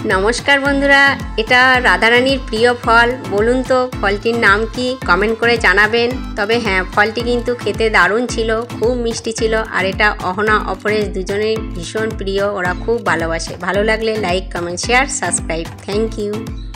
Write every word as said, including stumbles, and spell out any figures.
নমস্কার বন্ধুরা, এটা রাধারানীর প্রিয় ফল। বলুন তো ফলটির নাম কি? কমেন্ট করে জানাবেন। তবে হ্যাঁ, ফলটি কিন্তু খেতে দারুণ ছিল, খুব মিষ্টি ছিল। আর এটা অহনা অপরেশ দুজনেই ভীষণ প্রিয়, ওরা খুব ভালোবাসে। ভালো লাগলে like, comment, share, subscribe. Thank you.